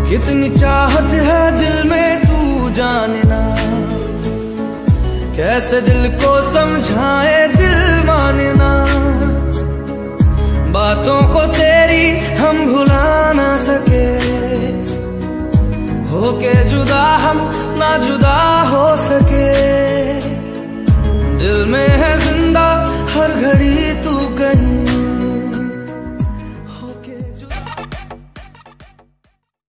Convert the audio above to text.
कितनी चाहत है दिल में तू जानना, कैसे दिल को समझाए दिल मानना। बातों को तेरी हम भुला ना सके, होके जुदा हम ना जुदा हो सके। दिल में है जिंदा हर घड़ी